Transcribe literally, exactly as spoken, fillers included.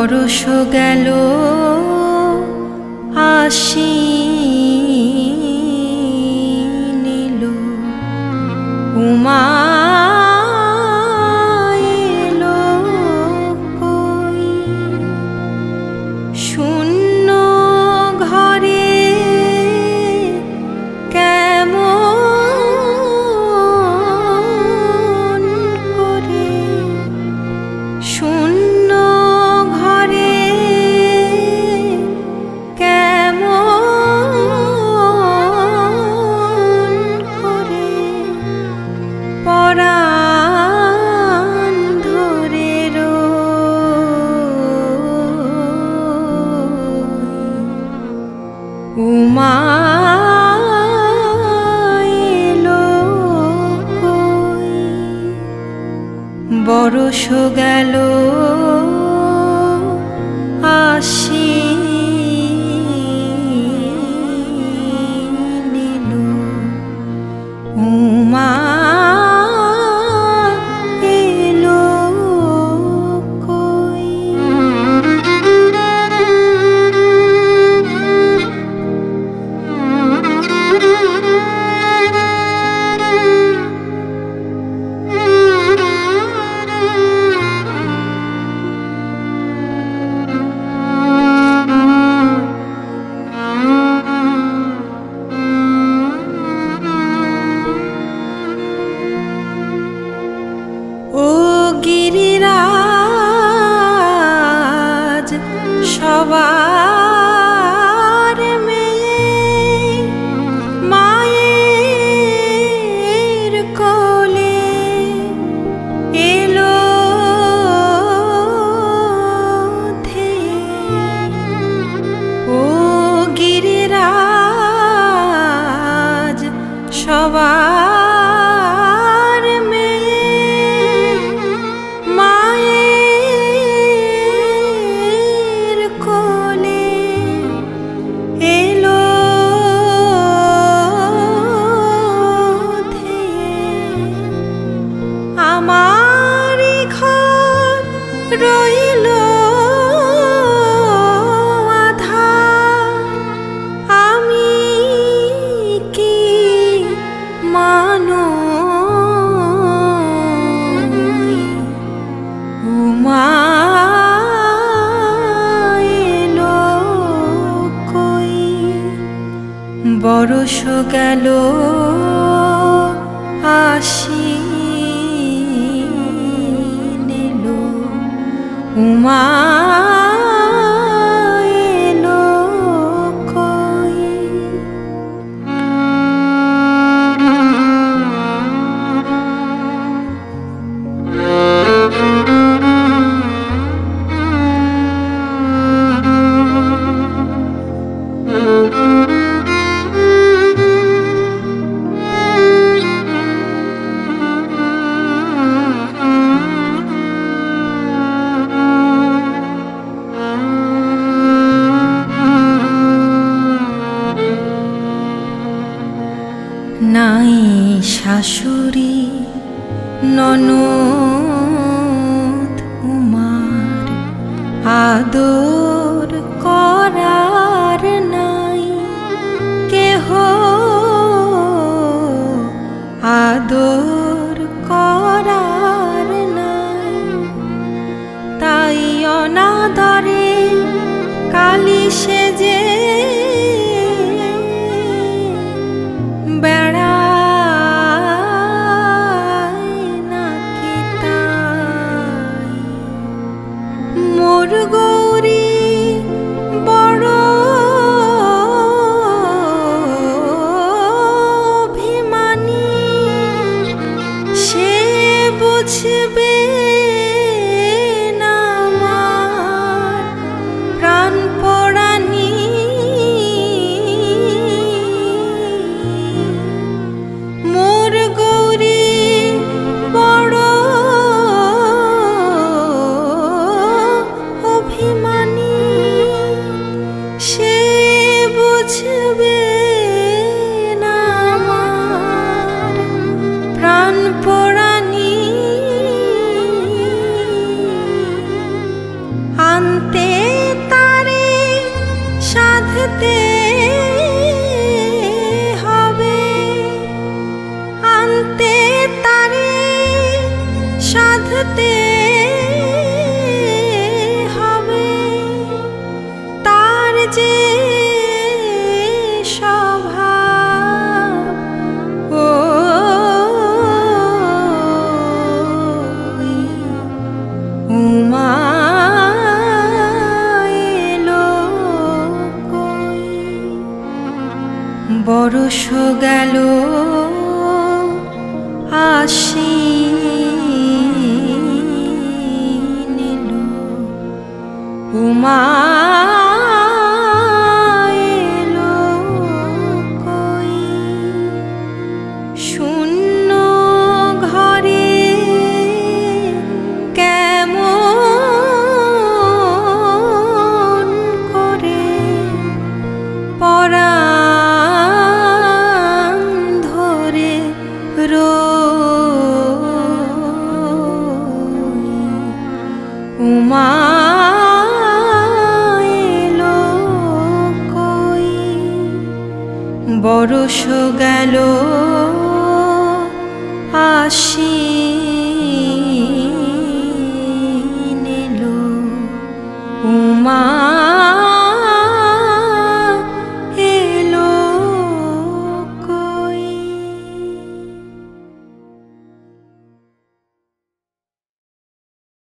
বরষ গেল আশ্বিন এলো, উমা এলো কই। শূন্য ঘরে কেমন করে, শূন্য ঘরে কেমন করে পরাণ ধরে রই। উমা এলো কই। বরষ গেল আশ্বিন এলো, উমা এলো কই। ও গিরিরাজ সবার মেয়ে, মায়ের কোলে এলো ধেয়ে। ও গিরিরাজ সবার মেয়ে, মায়ের কোলে এলো ধেয়ে। আমারই ঘর রইল আঁধার, আমি কি মানই। উমা এলো কই। বরষ গেল আশ্বিন এলো, উমা এলো কই। নাই শাশুড়ি ননদ উমার, আদর করার নাই কেহ, আদর করার নাই। তাই অনাদরে কালি সেজে বেড়ায় নাকি তাই। মোর গৌরী গেল আশ্বিন এলো, উমা এলো কই। শূন্য ঘরে কেমন করে পরাণ ধরে রই, উমা এলো কই। বরষ গেল আশ্বিন